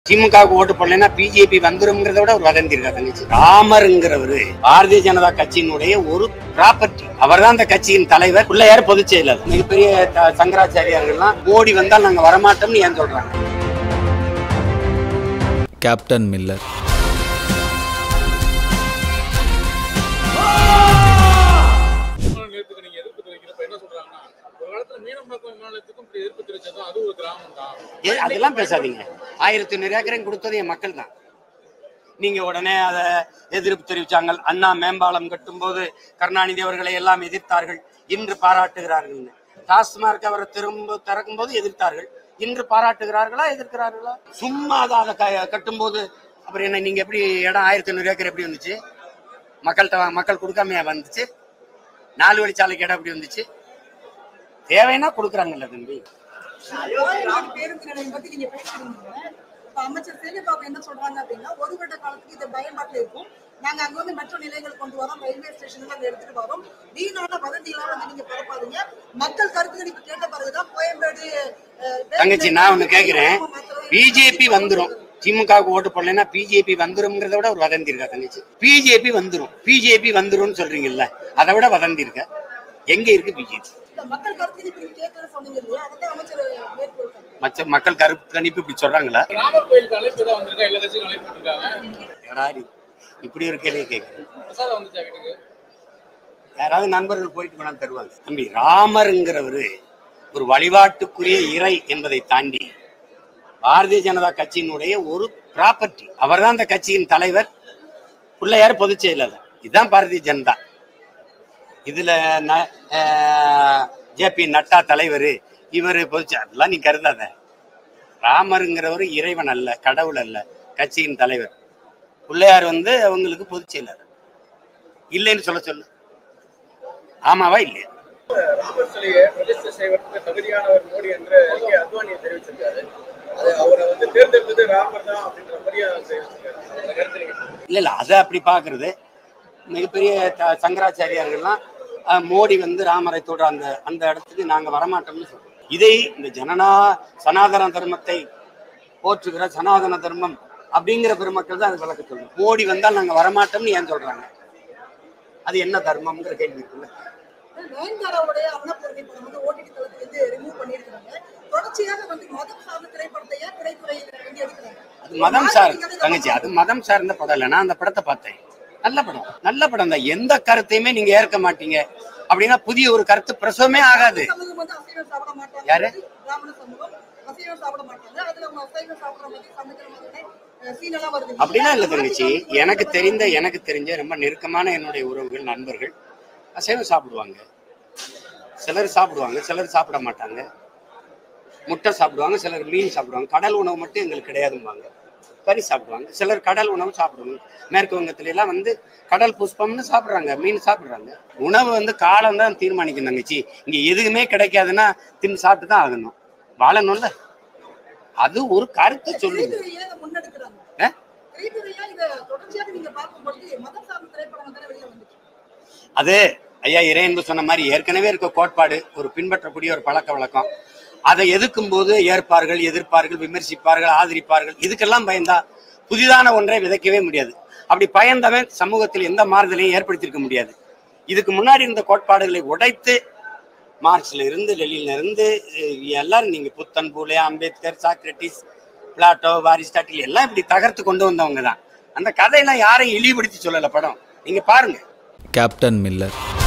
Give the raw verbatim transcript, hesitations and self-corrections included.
திமுகவுக்கு ஓட்டு போடலைன்னா பிஜேபி வந்துருங்கிறத விட ஒரு வதந்தி இருக்காது. ராமருங்கிறவரு பாரதிய ஜனதா கட்சியினுடைய ஒரு ப்ராப்பர்ட்டி. அவர் தான் அந்த கட்சியின் தலைவர், பிள்ளையார் பொதுச் செயலர். மிகப்பெரிய சங்கராச்சாரியார்கள்லாம் மோடி வந்தால் நாங்க வரமாட்டோம்னு ஏன் சொல்றாங்க? கேப்டன் மில்லர் அதெல்லாம் பேசாதீங்க. ஆயிரத்தி ஐநூறு ஏக்கரையும் கொடுத்தது என் மக்கள் தான். நீங்க உடனே அதை எதிர்ப்பு தெரிவிச்சாங்க. அண்ணா மேம்பாலம் கட்டும் போது கருணாநிதி அவர்களை எல்லாம் எதிர்த்தார்கள், இன்று பாராட்டுகிறார்கள். டாஸ்மார்க் அவரை திரும்ப திறக்கும் போது எதிர்த்தார்கள், இன்று பாராட்டுகிறார்களா எதிர்க்கிறார்களா? சும்மா அதை கட்டும் போது அப்புறம் என்ன, நீங்க எப்படி இடம் ஆயிரத்தி ஐநூறு ஏக்கர் எப்படி வந்துச்சு? மக்கள்கிட்ட மக்கள் கொடுக்காமையா வந்துச்சு? நாலு வழிச்சாலைக்கு இடம் எப்படி வந்துச்சு? தேவைன்னா கொடுக்குறாங்கல்ல தம்பி. அமைச்சர் சேகர்பாபு என்ன சொல்றாங்க அப்படின்னா, ஒரு வருட காலத்துக்கு இது பயன்பாட்டில் இருக்கும். நாங்க அங்க வந்து மெட்ரோ நிலையங்கள் கொண்டு வரோம், ரயில்வே ஸ்டேஷன்ல அங்க எடுத்துட்டு வரோம். வீணான வதந்தியெல்லாம் வந்து நீங்க பரப்பாதீங்க. மக்கள் கருத்து கணிப்பு கேட்ட பிறகுதான் கோயம்பேடு. தங்கச்சி, நான் ஒண்ணு கேக்குறேன். பிஜேபி வந்துரும், திமுகவுக்கு ஓட்டு போடலைன்னா பிஜேபி வந்துரும்ங்கிறத விட ஒரு வதந்தி இருக்கா தங்கச்சி? பிஜேபி வந்துரும் பிஜேபி வந்துரும் சொல்றீங்கல்ல, அதை விட வதந்தி இருக்க? எங்க இருக்கு பிஜேபி? மக்கள் கருத்து கணிப்பு கேட்கற சொன்னீங்க இல்லையா, அதான் அமைச்சர் மேற்கொள்றாங்க. மற்ற மக்கள் கருத்து கணிப்பு இப்படி சொல்றாங்களா? ராமர் கோயிலுக்கு அழைப்பு தான் வந்திருக்கா, எல்லா கட்சியும் அழைப்பு இருக்காங்க. இப்படி ஒரு கேள்வி கேட்குறேன். பிரசாதம் வந்துச்சா வீட்டுக்கு? யாராவது நண்பர்கள் போயிட்டு வேணா தருவாங்க. தம்பி, ராமருங்கிறவரு ஒரு வழிபாட்டுக்குரிய இறை என்பதை தாண்டி பாரதிய ஜனதா கட்சியினுடைய ஒரு ப்ராப்பர்ட்டி. அவர் தான் அந்த கட்சியின் தலைவர், பிள்ளையார் பொதுச் செயலர். இதுதான் பாரதிய ஜனதா. இதுல ஜே பி நட்டா தலைவர், இவர் பொதுச் அதெல்லாம் நீ கருதாத. ராமருங்கிறவரு இறைவன் அல்ல, கடவுள் அல்ல, கட்சியின் தலைவர். பிள்ளையார் வந்து அவங்களுக்கு பொதுச் செயலர். இல்லைன்னு சொல்ல சொல்லு. ஆமாவா இல்லையா? ராமர் சிலையை பிரதிஷ்டை செய்வதற்கு தகுதியானவர் மோடி என்று அத்வானி தெரிவிச்சிருக்காரு. அவரை வந்து தேர்ந்தெடுத்தது ராமர் தான் அப்படின்ற மாதிரியா தெரிவிச்சிருக்காரு. இல்ல இல்ல அதை அப்படி பாக்குறது. மிகப்பெரிய சங்கராச்சாரியார்கள்லாம் மோடி வந்து ராமரை தொட அந்த அந்த இடத்துக்கு நாங்க வரமாட்டோம்னு சொல்றோம். இதை இந்த ஜனநா சனாதன தர்மத்தை போற்றுகிற சனாதன தர்மம் அப்படிங்கிற பெருமக்கள் தான் அது விளக்க சொல்லணும். மோடி வந்தால் நாங்க வரமாட்டோம்னு ஏன் சொல்றாங்க? அது என்ன தர்மம்ங்கிற கேள்வி இருக்குல்ல. நயன்தாராவுடைய அன்னபூர்ணி படம் வந்து ஓடிடி தளத்துல இருந்து ரிமூவ் பண்ணிருக்காங்க. தொடர்ச்சியாக வந்து மதம் சார்ந்த திரைப்படத்தை ஏன் திரைத்துறையில வந்து எடுக்கிறாங்க? அது மதம் சார் தங்கச்சி, அது மதம் சார்ந்த படம் இல்லை. நான் அந்த படத்தை பார்த்தேன். நல்ல படம், நல்ல படம் தான். எந்த கருத்தையுமே நீங்க ஏற்க மாட்டீங்க அப்படின்னா புதிய ஒரு கருத்து பிரசவமே ஆகாது. யாரு அப்படின்னா இல்ல தங்கச்சி, எனக்கு தெரிந்த எனக்கு தெரிஞ்ச ரொம்ப நெருக்கமான என்னுடைய உறவுகள், நண்பர்கள் அசைவம் சாப்பிடுவாங்க. சிலர் சாப்பிடுவாங்க, சிலர் சாப்பிட மாட்டாங்க. முட்டை சாப்பிடுவாங்க, சிலர் மீன் சாப்பிடுவாங்க. கடல் உணவு மட்டும் எங்களுக்கு கிடையாதும்பாங்க. கறி சாப்பிடுவாங்க. சிலர் கடல் உணவு சாப்பிடுவாங்க. மேற்கு வங்கத்துல எல்லாம் வந்து கடல் புஷ்பம்னு சாப்பிடுறாங்க, மீன் சாப்பிடுறாங்க. உணவு வந்து காலம் தான் தீர்மானிக்கும் தங்கச்சி. இங்க எதுவுமே கிடைக்காதுன்னா தின்னு சாப்பிட்டு தான் ஆகணும், வாழணும்ல. அது ஒரு கருத்தை சொல்லுங்க. அது ஐயா இறையன்பு சொன்ன மாதிரி ஏற்கனவே இருக்க கோட்பாடு, ஒரு பின்பற்றக்கூடிய ஒரு பழக்க வழக்கம். அதை எதிர்க்கும் போது ஏற்பார்கள், எதிர்ப்பார்கள், விமர்சிப்பார்கள், ஆதரிப்பார்கள். இதுக்கெல்லாம் பயந்தா புதிதான ஒன்றை விதைக்கவே முடியாது. அப்படி பயந்தவன் சமூகத்தில் எந்த மாறுதலையும் ஏற்படுத்தியிருக்க முடியாது. இதுக்கு முன்னாடி இருந்த கோட்பாடுகளை உடைத்து மார்க்ஸ்ல இருந்து லெனின்ல இருந்து எல்லாரும் நீங்க புத்தன், Phule, Ambedkar, Socrates, Plato, Aristotle எல்லாம் இப்படி தகர்த்து கொண்டு வந்தவங்க தான். அந்த கதையெல்லாம் யாரையும் இழிவுபடுத்தி சொல்லல படம். நீங்க பாருங்க. Captain Miller.